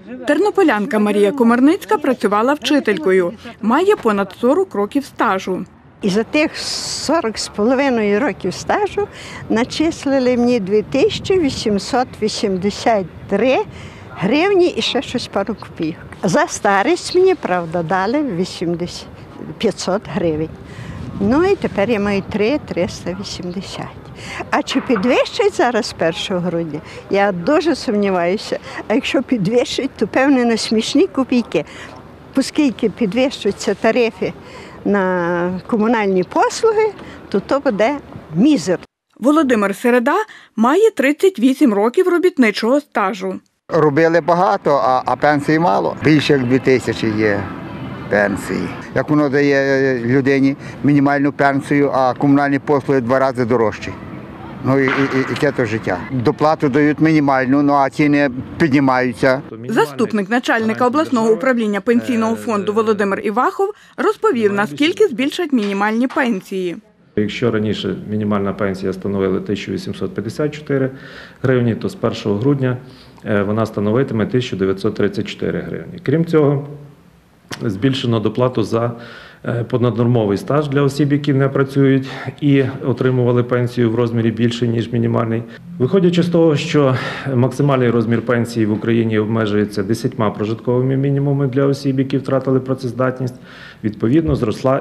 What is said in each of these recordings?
Тернополянка Марія Комарницька працювала вчителькою, має понад 40 років стажу. І за тих 40,5 років стажу начислили мені 2883 гривні і ще щось пару копійок. За старість мені, правда, дали 500 гривень. Ну і тепер я маю 380. А чи підвищать зараз 1 грудня? Я дуже сумніваюся. А якщо підвищать, то певне на смішні копійки. Оскільки підвищуються тарифи на комунальні послуги, то буде мізер. Володимир Середа має 38 років робітничого стажу. Робили багато, а пенсії мало. Більше як 2000 є пенсії. Як воно дає людині мінімальну пенсію, а комунальні послуги 2 рази дорожчі. Ну і яке то життя. Доплату дають мінімальну, а ціни піднімаються. Заступник начальника обласного управління пенсійного фонду Володимир Івахов розповів, наскільки збільшать мінімальні пенсії. Якщо раніше мінімальна пенсія становила 1854 гривні, то з 1 грудня вона становитиме 1934 гривні. Крім цього, збільшено доплату за понаднормовий стаж для осіб, які не працюють і отримували пенсію в розмірі більше, ніж мінімальний. Виходячи з того, що максимальний розмір пенсії в Україні обмежується 10 прожитковими мінімумами для осіб, які втратили працездатність, відповідно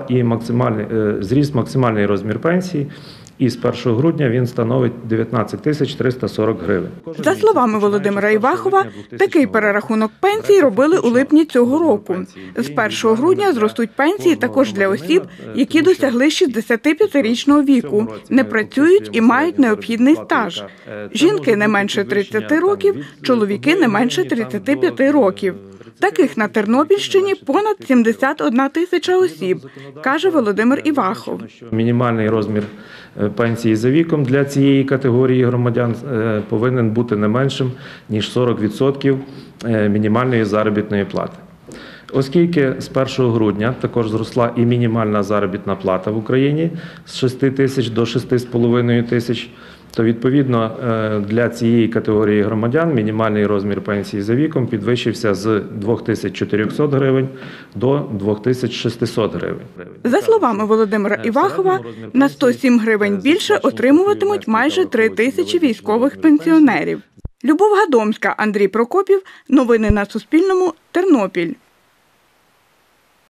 зріс максимальний розмір пенсії. І з 1 грудня він становить 19 340 гривень. За словами Володимира Івахова, такий перерахунок пенсій робили у липні цього року. З 1 грудня зростуть пенсії також для осіб, які досягли 65-річного віку, не працюють і мають необхідний стаж. Жінки не менше 30 років, чоловіки не менше 35 років. Таких на Тернопільщині понад 71 тисяча осіб, каже Володимир Івахов. Мінімальний розмір пенсії за віком для цієї категорії громадян повинен бути не меншим, ніж 40% мінімальної заробітної плати. Оскільки з 1 грудня також зросла і мінімальна заробітна плата в Україні з 6 тисяч до 6,5 тисяч, то відповідно для цієї категорії громадян мінімальний розмір пенсії за віком підвищився з 2400 гривень до 2600 гривень. За словами Володимира Івахова, на 107 гривень більше отримуватимуть майже 3 тисячі військових пенсіонерів. Любов Гадомська, Андрій Прокопів. Новини на Суспільному. Тернопіль.